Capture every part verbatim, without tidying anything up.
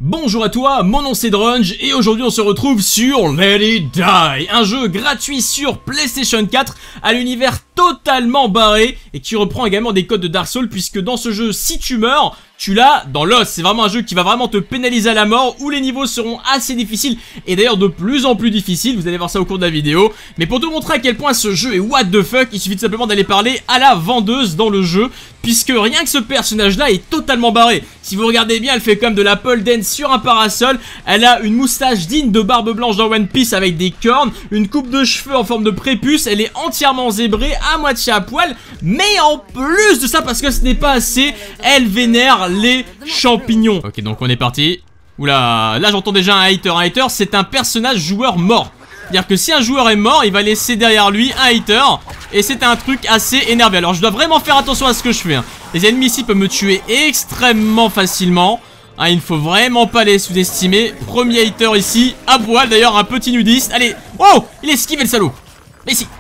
Bonjour à toi, mon nom c'est Drunge et aujourd'hui on se retrouve sur Let It Die, un jeu gratuit sur PlayStation quatre à l'univers totalement barré et qui reprend également des codes de Dark Souls puisque dans ce jeu si tu meurs, tu l'as dans l'os. C'est vraiment un jeu qui va vraiment te pénaliser à la mort où les niveaux seront assez difficiles et d'ailleurs de plus en plus difficiles, vous allez voir ça au cours de la vidéo. Mais pour te montrer à quel point ce jeu est what the fuck, il suffit tout simplement d'aller parler à la vendeuse dans le jeu puisque rien que ce personnage là est totalement barré. Si vous regardez bien, elle fait comme de la pole dance sur un parasol, elle a une moustache digne de Barbe Blanche dans One Piece avec des cornes, une coupe de cheveux en forme de prépuce, elle est entièrement zébrée, à moitié à poil, mais en plus de ça, parce que ce n'est pas assez, elle vénère les champignons. Ok, donc on est parti. Oula, là j'entends déjà un hater. Un hater, c'est un personnage joueur mort. C'est-à-dire que si un joueur est mort, il va laisser derrière lui un hater. Et c'est un truc assez énervé. Alors je dois vraiment faire attention à ce que je fais, hein. Les ennemis ici peuvent me tuer extrêmement facilement, hein, il ne faut vraiment pas les sous-estimer. Premier hater ici, à poil d'ailleurs, un petit nudiste. Allez, oh, il esquive le salaud. Mais si.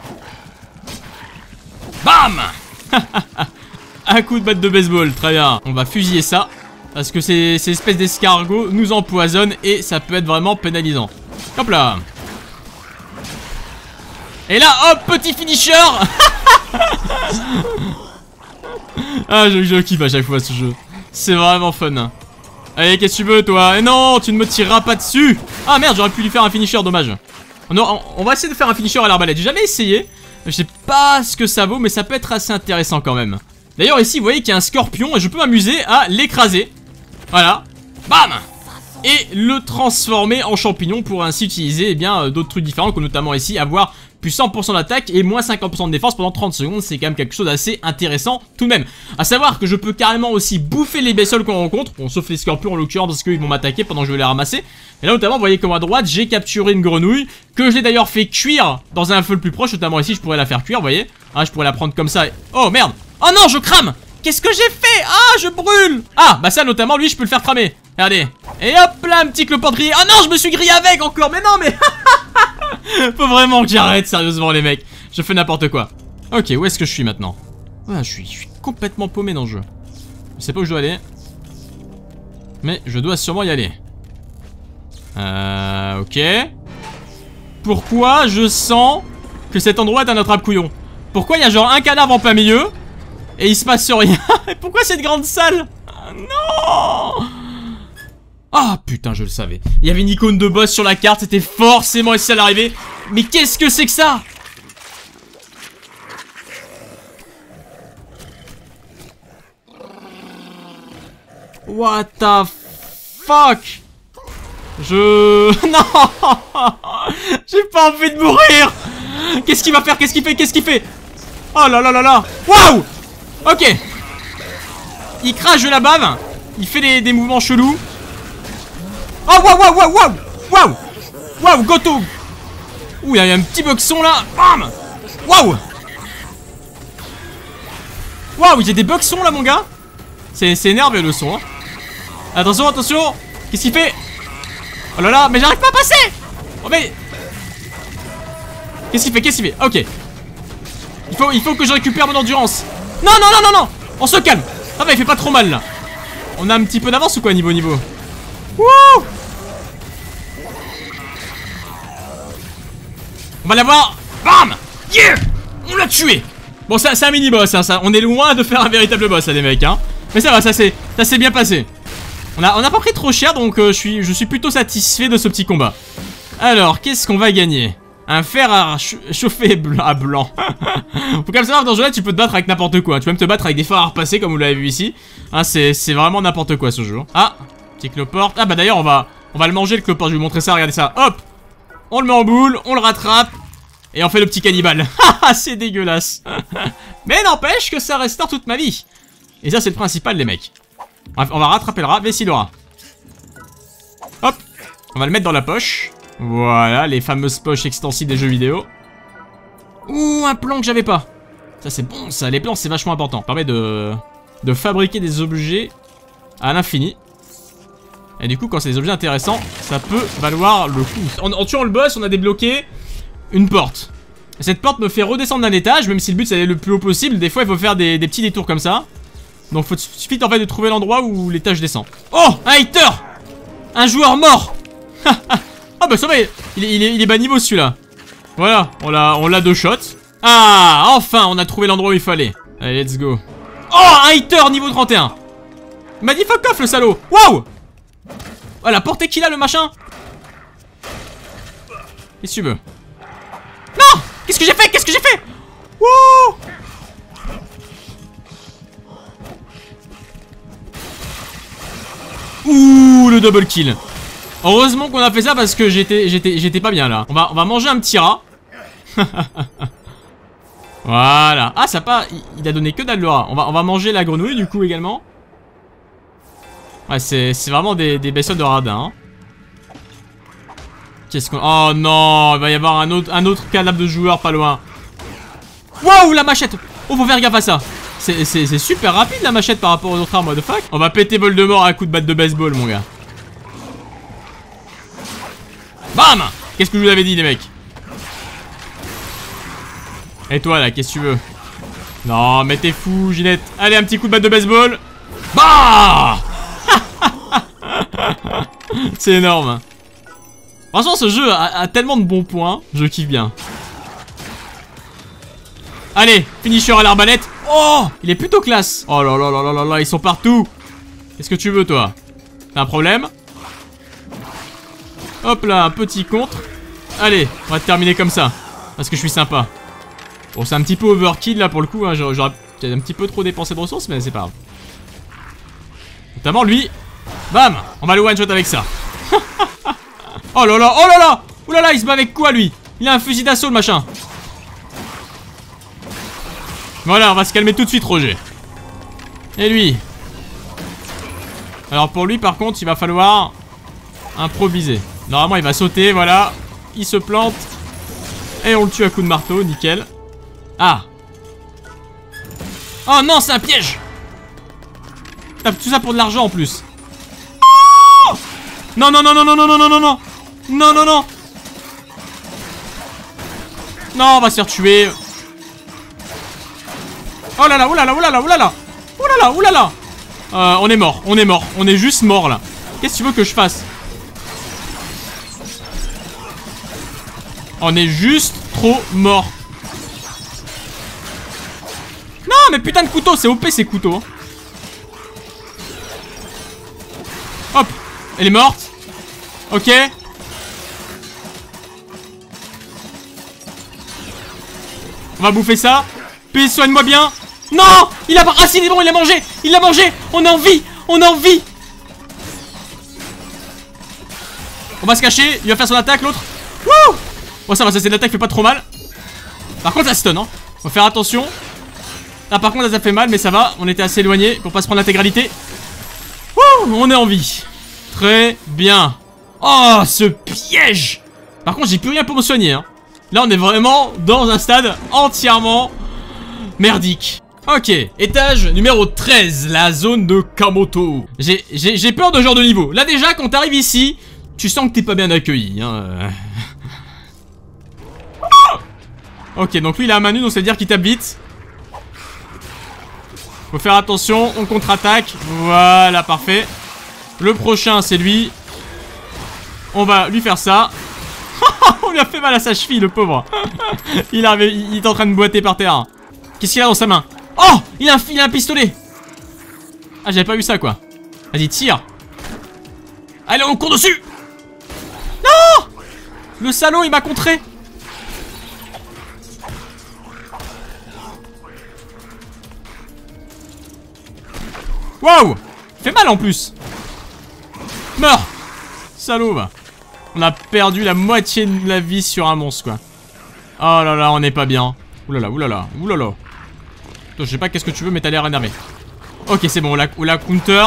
Bam. Un coup de batte de baseball, très bien. On va fusiller ça parce que ces, ces espèces d'escargots nous empoisonnent et ça peut être vraiment pénalisant. Hop là. Et là, hop, petit finisher. Ah, je, je kiffe à chaque fois ce jeu. C'est vraiment fun. Allez, qu'est-ce que tu veux, toi? Et non, tu ne me tireras pas dessus. Ah merde, j'aurais pu lui faire un finisher, dommage. On, on, on va essayer de faire un finisher à l'arbalète. J'ai jamais essayé. Je sais pas ce que ça vaut, mais ça peut être assez intéressant quand même. D'ailleurs, ici, vous voyez qu'il y a un scorpion et je peux m'amuser à l'écraser. Voilà. Bam! Et le transformer en champignon pour ainsi utiliser eh bien d'autres trucs différents, comme notamment ici avoir plus cent pour cent d'attaque et moins cinquante pour cent de défense pendant trente secondes. C'est quand même quelque chose d'assez intéressant tout de même. A savoir que je peux carrément aussi bouffer les bestioles qu'on rencontre, bon, sauf les scorpions en l'occurrence parce qu'ils vont m'attaquer pendant que je vais les ramasser. Et là notamment vous voyez comme à droite j'ai capturé une grenouille que j'ai d'ailleurs fait cuire dans un feu le plus proche. Notamment ici je pourrais la faire cuire, vous voyez, hein, je pourrais la prendre comme ça et... Oh merde. Oh non, je crame. Qu'est-ce que j'ai fait? Ah, je brûle. Ah, bah ça notamment lui je peux le faire cramer. Regardez. Et hop là, un petit clopin grillé. Oh non, je me suis grillé avec encore. Mais non, mais faut vraiment que j'arrête, sérieusement les mecs. Je fais n'importe quoi. Ok, où est-ce que je suis maintenant? Ah, je suis, je suis complètement paumé dans le jeu. Je sais pas où je dois aller, mais je dois sûrement y aller. Euh, ok. Pourquoi je sens que cet endroit est un attrape-couillon? Pourquoi il y a genre un cadavre en plein milieu et il se passe rien? Pourquoi cette grande salle? Non. Ah putain, je le savais. Il y avait une icône de boss sur la carte, c'était forcément ici à l'arrivée. Mais qu'est-ce que c'est que ça? What the fuck? Je... Non. J'ai pas envie de mourir. Qu'est-ce qu'il va faire? Qu'est-ce qu'il fait? Qu'est-ce qu'il fait? Oh là là là là. Waouh. Ok. Il crache de la bave. Il fait des, des mouvements chelous. Oh waouh waouh waouh waouh waouh waouh goto. Ouh, il y a un petit boxon là. Bam. Waouh. Waouh, il y a des boxons là mon gars. C'est énervé le son, hein. Attention, attention. Qu'est-ce qu'il fait? Oh là là, mais j'arrive pas à passer. Oh mais qu'est-ce qu'il fait? Qu'est-ce qu'il fait? Ok. Il faut, il faut que je récupère mon endurance. Non non non non non. On se calme. Ah bah il fait pas trop mal là. On a un petit peu d'avance ou quoi niveau niveau? Wouh. On va l'avoir. Bam. Yeah. On l'a tué. Bon ça c'est un mini boss, hein, ça. On est loin de faire un véritable boss là les mecs, hein. Mais ça va, ça s'est ça s'est bien passé. On a, on a pas pris trop cher donc euh, je, suis, je suis plutôt satisfait de ce petit combat. Alors qu'est-ce qu'on va gagner? Un fer à ch chauffer blanc à blanc. Faut quand même savoir que dans ce jeu là tu peux te battre avec n'importe quoi. Tu peux même te battre avec des fers à repasser comme vous l'avez vu ici, hein. C'est vraiment n'importe quoi ce jeu. Ah, petit cloporte. Ah bah d'ailleurs on va, on va le manger le cloporte. Je vais vous montrer ça, regardez ça. Hop. On le met en boule, on le rattrape et on fait le petit cannibale. Haha, c'est dégueulasse. Mais n'empêche que ça restaure toute ma vie. Et ça c'est le principal les mecs. Bref, on va rattraper le rat, Vessidora. Hop. On va le mettre dans la poche. Voilà, les fameuses poches extensibles des jeux vidéo. Ouh, un plan que j'avais pas. Ça c'est bon ça, les plans c'est vachement important. Ça permet de, de fabriquer des objets à l'infini. Et du coup quand c'est des objets intéressants, ça peut valoir le coup. En, en tuant le boss, on a débloqué une porte. Cette porte me fait redescendre d'un étage, même si le but c'est d'aller le plus haut possible. Des fois il faut faire des, des petits détours comme ça. Donc il suffit en fait de trouver l'endroit où l'étage descend. Oh, un hater. Un joueur mort. Ah bah ça va, il est, il est, il est bas niveau celui-là. Voilà, on l'a on l'a deux shots. Ah, enfin, on a trouvé l'endroit où il fallait. Allez, let's go. Oh, un hitter niveau trente et un. Il m'a dit fuck off le salaud. Waouh. Oh, la portée qu'il a le machin. Qu'est-ce que tu veux? Non. Qu'est-ce que j'ai fait? Qu'est-ce que j'ai fait? Wouh. Ouh, le double kill. Heureusement qu'on a fait ça parce que j'étais j'étais j'étais pas bien là. On va on va manger un petit rat. Voilà. Ah, ça pas il, il a donné que dalle le rat. On va on va manger la grenouille du coup également. Ouais, c'est c'est vraiment des des bestioles de radin. Hein. Qu'est-ce qu'on... Oh non, il va y avoir un autre un autre cadavre de joueur pas loin. Waouh, la machette. Oh, faut faire gaffe à ça. C'est super rapide la machette par rapport aux autres armes, what the fuck. On va péter Voldemort à coup de batte de baseball, mon gars. Bam. Qu'est-ce que je vous avais dit, les mecs? Et toi, là, qu'est-ce que tu veux? Non, mais t'es fou, Ginette. Allez, un petit coup de batte de baseball. Bah. C'est énorme. Franchement, ce jeu a, a tellement de bons points. Je kiffe bien. Allez, finisher à l'arbalète. Oh, il est plutôt classe. Oh là là là là là là, ils sont partout. Qu'est-ce que tu veux, toi? T'as un problème? Hop là, un petit contre. Allez, on va terminer comme ça. Parce que je suis sympa. Bon, c'est un petit peu overkill là pour le coup. Hein. J'aurais peut-être un petit peu trop dépensé de ressources, mais c'est pas grave. Notamment lui. Bam. On va le one shot avec ça. Oh là là, oh là là. Ouh là là, il se bat avec quoi lui? Il a un fusil d'assaut le machin. Voilà, on va se calmer tout de suite, Roger. Et lui. Alors pour lui, par contre, il va falloir improviser. Normalement, il va sauter, voilà. Il se plante. Et on le tue à coup de marteau, nickel. Ah. Oh non, c'est un piège. Tout ça pour de l'argent en plus. Oh non, non, non, non, non, non, non, non, non, non. Non, non, non. Non, on va se faire tuer. Oh là là, oh là là, oh là là, oh là là. Oh là là, oh là là. Euh, on est mort, on est mort. On est juste mort là. Qu'est-ce que tu veux que je fasse? On est juste trop mort. Non, mais putain de couteau, c'est O P ces couteaux. Hein. Hop, elle est morte. Ok. On va bouffer ça. Puis soigne-moi bien. Non, il a... Ah si, il est bon, il a mangé. Il a mangé. On est en vie. On est en vie. On va se cacher. Il va faire son attaque, l'autre. Wouh. Bon, ça va, ça c'est l'attaque, fait pas trop mal. Par contre, ça stun, hein. Faut faire attention. Là, par contre, ça fait mal, mais ça va. On était assez éloigné pour pas se prendre l'intégralité. Wouh, on est en vie. Très bien. Oh, ce piège. Par contre, j'ai plus rien pour me soigner, hein. Là, on est vraiment dans un stade entièrement merdique. Ok, étage numéro treize, la zone de Kamoto. J'ai peur de ce genre de niveau. Là déjà, quand t'arrives ici, tu sens que t'es pas bien accueilli, hein. Ok, donc lui il a un main nue, donc ça veut dire qu'il tape vite. Faut faire attention, on contre-attaque. Voilà, parfait. Le prochain, c'est lui. On va lui faire ça. On lui a fait mal à sa cheville, le pauvre. il, avait, il est en train de boiter par terre. Qu'est-ce qu'il a dans sa main? Oh, il a, un, il a un pistolet. Ah, j'avais pas vu ça, quoi. Vas-y, tire. Allez, on court dessus. Non. Le salaud, il m'a contré. Waouh. Il fait mal, en plus. Meurs. Salaud, va. On a perdu la moitié de la vie sur un monstre, quoi. Oh là là, on n'est pas bien. Oulala, oulala, oulala. Je sais pas qu'est-ce que tu veux, mais t'as l'air énervé. Ok, c'est bon, la, la counter.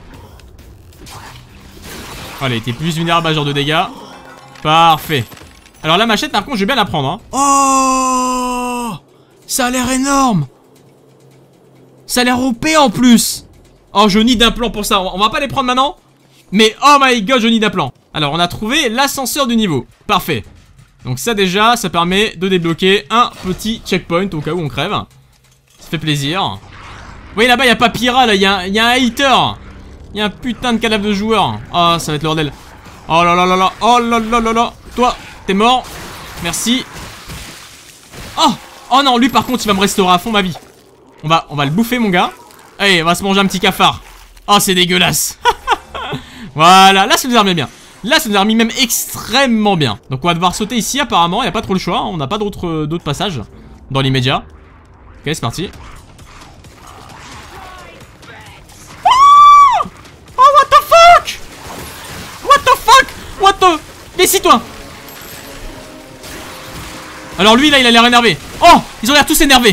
Allez, t'es plus vulnérable à ce genre de dégâts. Parfait. Alors la machette, par contre, je vais bien la prendre, hein. Oh, ça a l'air énorme. Ça a l'air O P en plus. Oh, je need un plan pour ça. On va pas les prendre maintenant. Mais oh my god, je need un plan. Alors, on a trouvé l'ascenseur du niveau. Parfait. Donc ça déjà, ça permet de débloquer un petit checkpoint au cas où on crève. Ça fait plaisir. Vous voyez là-bas, il n'y a pas Pyra, là, il y, y a un hater. Il y a un putain de cadavre de joueur. Ah, oh, ça va être le bordel. Oh là là là là. Oh là là là là. Toi, t'es mort. Merci. Oh. Oh non, lui par contre, il va me restaurer à fond ma vie. On va, on va le bouffer, mon gars. Allez, on va se manger un petit cafard. Oh, c'est dégueulasse. Voilà, là, ça nous a remis bien. Là, ça nous a remis même extrêmement bien. Donc, on va devoir sauter ici, apparemment. Il n'y a pas trop le choix. On n'a pas d'autres d'autres passages dans l'immédiat. Ok, c'est parti. Oh, oh, what the fuck? What the fuck? What the... Décide-toi. Alors, lui, là, il a l'air énervé. Oh, ils ont l'air tous énervés.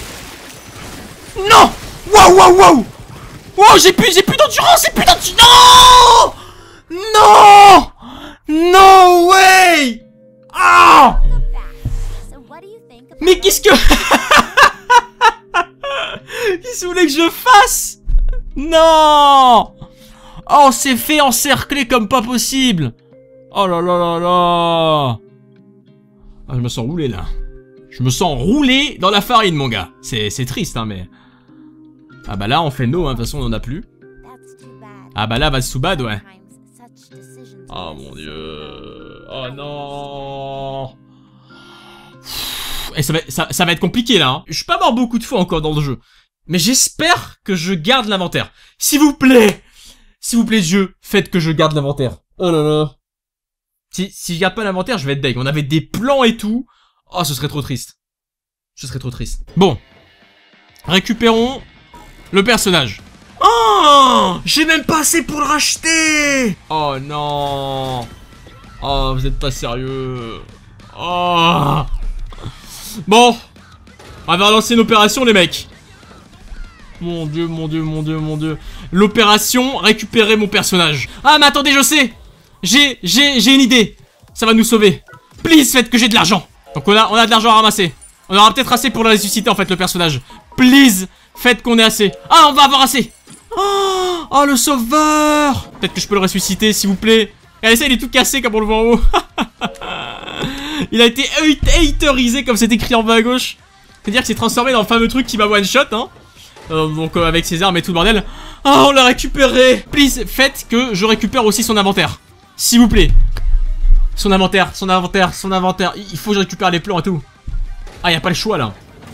Non. Waouh, waouh, waouh. Wow, j'ai plus, j'ai plus d'endurance, j'ai plus d'endurance. Non. Non. No way. Ah. Mais qu'est-ce que... Qu'est-ce que vous voulez que je fasse? Non. Oh, on s'est fait encercler comme pas possible. Oh là là là là. Ah, je me sens roulé là. Je me sens roulé dans la farine, mon gars. C'est triste, hein, mais... Ah bah là, on fait no, hein. De toute façon, on en a plus. Ah bah là, that's too bad, ouais. Oh mon dieu. Oh non. Et ça va, ça, ça va être compliqué, là. Hein. Je suis pas mort beaucoup de fois encore dans le jeu. Mais j'espère que je garde l'inventaire. S'il vous plaît. S'il vous plaît, Dieu, faites que je garde l'inventaire. Oh là là. Si, si je garde pas l'inventaire, je vais être deg. On avait des plans et tout. Oh, ce serait trop triste. Ce serait trop triste. Bon. Récupérons le personnage. Oh, j'ai même pas assez pour le racheter. Oh non. Oh, vous êtes pas sérieux. Oh. Bon. On va relancer une opération, les mecs. Mon dieu, mon dieu, mon dieu, mon dieu. L'opération, récupérer mon personnage. Ah, mais attendez, je sais. J'ai, j'ai, j'ai une idée. Ça va nous sauver. Please, faites que j'ai de l'argent. Donc on a, on a de l'argent à ramasser. On aura peut-être assez pour le ressusciter, en fait, le personnage. Please, faites qu'on ait assez. Ah, on va avoir assez. Oh, oh le sauveur. Peut-être que je peux le ressusciter, s'il vous plaît. Regardez ça, il est tout cassé comme on le voit en haut. Il a été haterisé, comme c'est écrit en bas à gauche. C'est-à-dire que c'est transformé dans le fameux truc qui va one shot, hein. Euh, donc euh, avec ses armes et tout le bordel. Ah, oh, on l'a récupéré. Please, faites que je récupère aussi son inventaire. S'il vous plaît. Son inventaire, son inventaire, son inventaire. Il faut que je récupère les plans et tout. Ah, y a pas le choix là.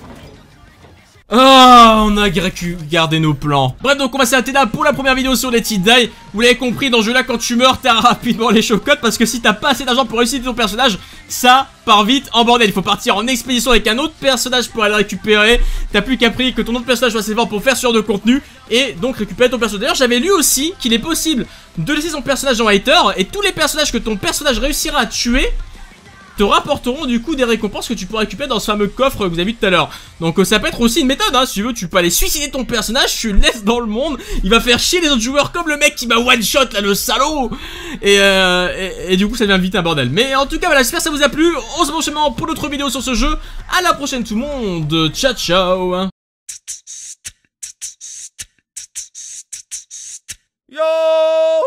Ah, on a gardé nos plans. Bref, donc on va s'arrêter là pour la première vidéo sur Let It Die. Vous l'avez compris, dans ce jeu là, quand tu meurs, t'as rapidement les chocottes. Parce que si t'as pas assez d'argent pour réussir ton personnage, ça part vite en bordel. Il faut partir en expédition avec un autre personnage pour aller le récupérer. T'as plus qu'à prier que ton autre personnage soit assez fort pour faire ce genre de contenu. Et donc récupérer ton personnage. D'ailleurs, j'avais lu aussi qu'il est possible de laisser son personnage en hater. Et tous les personnages que ton personnage réussira à tuer te rapporteront du coup des récompenses que tu pourras récupérer dans ce fameux coffre que vous avez vu tout à l'heure. Donc euh, ça peut être aussi une méthode, hein, si tu veux, tu peux aller suicider ton personnage, tu le laisses dans le monde, il va faire chier les autres joueurs comme le mec qui m'a one shot là, le salaud. Et, euh, et, et du coup ça devient vite un bordel. Mais en tout cas voilà, j'espère que ça vous a plu, on se retrouve pour d'autres vidéos sur ce jeu, à la prochaine tout le monde, ciao ciao. Yo.